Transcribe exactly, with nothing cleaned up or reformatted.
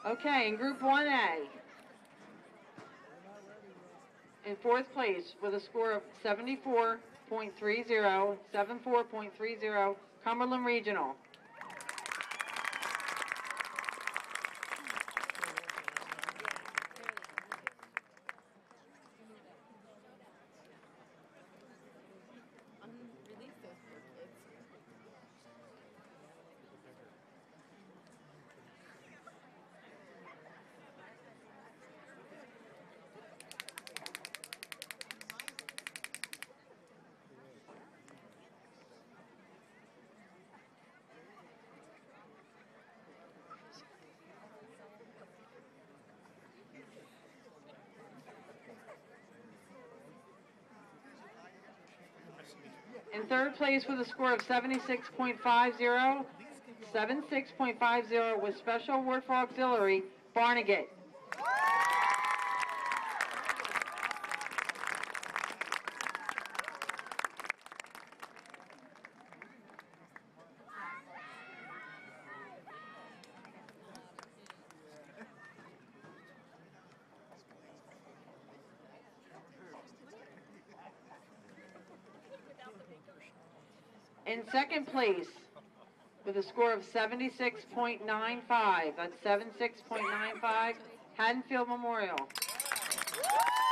Okay, in Group one A, in fourth place with a score of seventy-four point three zero, seventy-four point three zero, Cumberland Regional. Release those poor kids. In third place with a score of seventy-six point five zero, seventy-six point five zero with special award for auxiliary, Barnegat. In second place with a score of seventy-six point nine five, that's seventy-six point nine five, Haddonfield Memorial.